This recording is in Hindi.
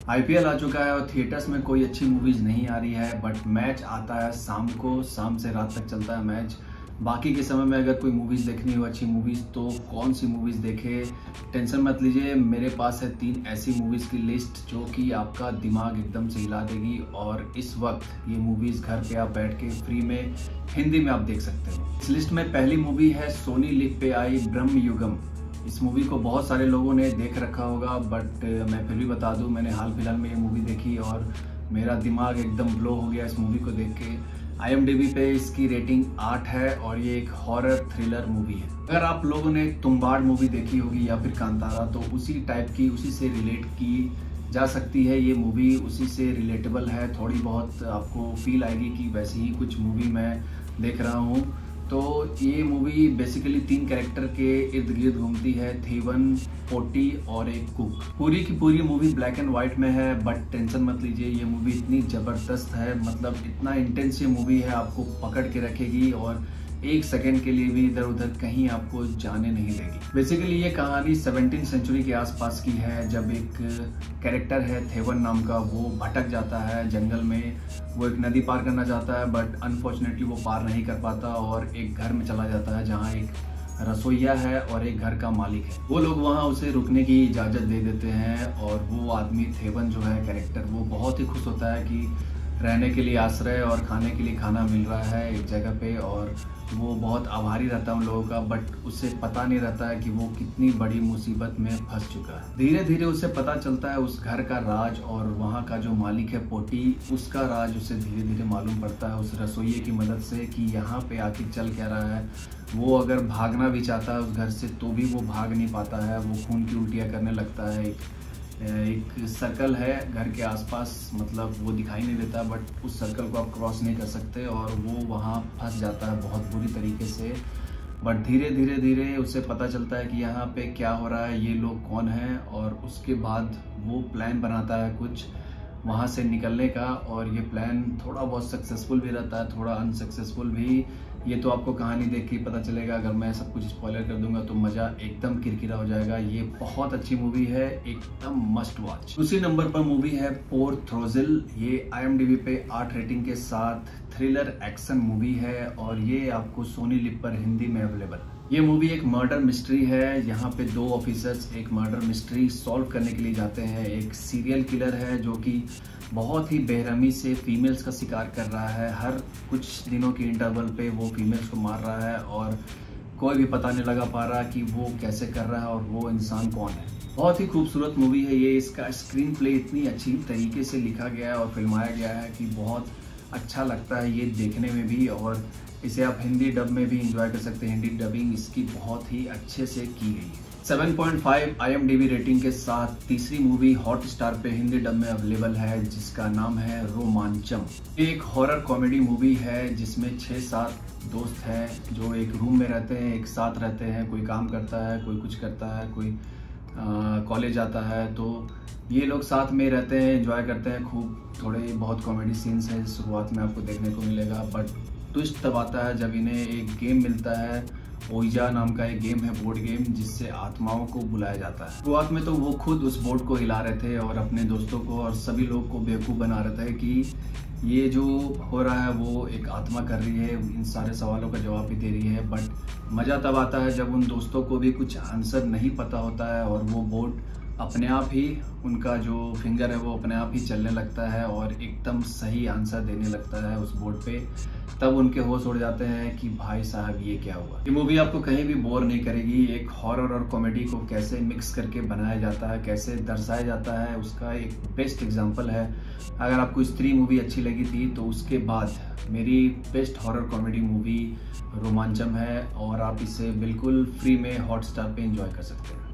आईपीएल आ चुका है और थिएटर्स में कोई अच्छी मूवीज नहीं आ रही है, बट मैच आता है शाम को, शाम से रात तक चलता है मैच। बाकी के समय में अगर कोई मूवीज देखनी हो, अच्छी मूवीज, तो कौन सी मूवीज देखे, टेंशन मत लीजिए। मेरे पास है 3 ऐसी मूवीज की लिस्ट जो कि आपका दिमाग एकदम से हिला देगी। और इस वक्त ये मूवीज घर पे आप बैठ के फ्री में हिंदी में आप देख सकते हो। इस लिस्ट में पहली मूवी है सोनी लिव पे आई ब्रह्म युगम। इस मूवी को बहुत सारे लोगों ने देख रखा होगा, बट मैं फिर भी बता दूं, मैंने हाल फिलहाल में ये मूवी देखी और मेरा दिमाग एकदम ब्लो हो गया इस मूवी को देख के। IMDb पे इसकी रेटिंग 8 है और ये एक हॉरर थ्रिलर मूवी है। अगर आप लोगों ने तुम्बाड़ मूवी देखी होगी या फिर कांतारा, तो उसी टाइप की, उसी से रिलेट की जा सकती है ये मूवी। उसी से रिलेटेबल है, थोड़ी बहुत आपको फील आएगी कि वैसे ही कुछ मूवी मैं देख रहा हूँ। तो ये मूवी बेसिकली 3 कैरेक्टर के इर्द गिर्द घूमती है, थेवन, पोटी और एक कुक। पूरी की पूरी मूवी ब्लैक एंड व्हाइट में है, बट टेंशन मत लीजिए, ये मूवी इतनी ज़बरदस्त है, मतलब इतना इंटेंस ये मूवी है, आपको पकड़ के रखेगी और 1 सेकेंड के लिए भी इधर उधर कहीं आपको जाने नहीं देगी। बेसिकली ये कहानी 17वीं सेंचुरी के आसपास की है, जब एक कैरेक्टर है थेवन नाम का, वो भटक जाता है जंगल में। वो एक नदी पार करना चाहता है, बट अनफॉर्चुनेटली वो पार नहीं कर पाता और एक घर में चला जाता है जहाँ एक रसोइया है और एक घर का मालिक है। वो लोग वहाँ उसे रुकने की इजाज़त दे देते हैं और वो आदमी थेवन जो है कैरेक्टर, वो बहुत ही खुश होता है कि रहने के लिए आश्रय और खाने के लिए खाना मिल रहा है एक जगह पे, और वो बहुत आभारी रहता है उन लोगों का। बट उसे पता नहीं रहता है कि वो कितनी बड़ी मुसीबत में फंस चुका है। धीरे धीरे उसे पता चलता है उस घर का राज, और वहाँ का जो मालिक है पोटी, उसका राज उसे धीरे धीरे मालूम पड़ता है उस रसोइये की मदद से कि यहाँ पे आखिर चल क्या रहा है। वो अगर भागना भी चाहता है उस घर से तो भी वो भाग नहीं पाता है, वो खून की उल्टियाँ करने लगता है। एक सर्कल है घर के आसपास, मतलब वो दिखाई नहीं देता, बट उस सर्कल को आप क्रॉस नहीं कर सकते और वो वहाँ फंस जाता है बहुत बुरी तरीके से। बट धीरे धीरे धीरे उसे पता चलता है कि यहाँ पे क्या हो रहा है, ये लोग कौन हैं, और उसके बाद वो प्लान बनाता है कुछ वहाँ से निकलने का। और ये प्लान थोड़ा बहुत सक्सेसफुल भी रहता है, थोड़ा अनसक्सेसफुल भी। ये तो आपको कहानी देख के पता चलेगा, अगर मैं सब कुछ स्पॉइलर कर दूंगा तो मज़ा एकदम किरकिरा हो जाएगा। ये बहुत अच्छी मूवी है, एकदम मस्ट वॉच। दूसरी नंबर पर मूवी है पोर थ्रोजिल। ये IMDb पे 8 रेटिंग के साथ थ्रिलर एक्शन मूवी है और ये आपको सोनी लिव पर हिंदी में अवेलेबल। ये मूवी एक मर्डर मिस्ट्री है। यहाँ पे 2 ऑफिसर्स एक मर्डर मिस्ट्री सॉल्व करने के लिए जाते हैं। एक सीरियल किलर है जो कि बहुत ही बेरहमी से फीमेल्स का शिकार कर रहा है। हर कुछ दिनों के इंटरवल पे वो फीमेल्स को मार रहा है और कोई भी पता नहीं लगा पा रहा कि वो कैसे कर रहा है और वो इंसान कौन है। बहुत ही खूबसूरत मूवी है ये। इसका स्क्रीन प्ले इतनी अच्छी तरीके से लिखा गया है और फिल्माया गया है कि बहुत अच्छा लगता है ये देखने में भी, और इसे आप हिंदी डब में भी एंजॉय कर सकते हैं। हिंदी डबिंग इसकी बहुत ही अच्छे से की गई है। 7.5 IMDb रेटिंग के साथ तीसरी मूवी हॉटस्टार पे हिंदी डब में अवेलेबल है, जिसका नाम है रोमांचम। एक हॉरर कॉमेडी मूवी है जिसमें 6-7 दोस्त हैं जो एक रूम में रहते हैं, एक साथ रहते हैं। कोई काम करता है, कोई कुछ करता है, कोई कॉलेज आता है, तो ये लोग साथ में रहते हैं, एंजॉय करते हैं खूब। थोड़े बहुत कॉमेडी सीन्स हैं शुरुआत में आपको देखने को मिलेगा, बट ट्विस्ट तब आता है जब इन्हें एक गेम मिलता है। ओइजा नाम का एक गेम है, बोर्ड गेम, जिससे आत्माओं को बुलाया जाता है। शुरुआत में तो वो खुद उस बोर्ड को हिला रहे थे और अपने दोस्तों को और सभी लोग को बेवकूफ़ बना रहे थे कि ये जो हो रहा है वो एक आत्मा कर रही है, इन सारे सवालों का जवाब भी दे रही है। बट मज़ा तब आता है जब उन दोस्तों को भी कुछ आंसर नहीं पता होता है और वो बोर्ड अपने आप ही, उनका जो फिंगर है वो अपने आप ही चलने लगता है और एकदम सही आंसर देने लगता है उस बोर्ड पे। तब उनके होश उड़ जाते हैं कि भाई साहब ये क्या हुआ। ये मूवी आपको कहीं भी बोर नहीं करेगी। एक हॉरर और कॉमेडी को कैसे मिक्स करके बनाया जाता है, कैसे दर्शाया जाता है, उसका एक बेस्ट एग्जांपल है। अगर आपको स्त्री मूवी अच्छी लगी थी तो उसके बाद मेरी best horror comedy movie Romancham है, और आप इसे बिल्कुल फ्री में हॉटस्टार पे एंजॉय कर सकते हैं।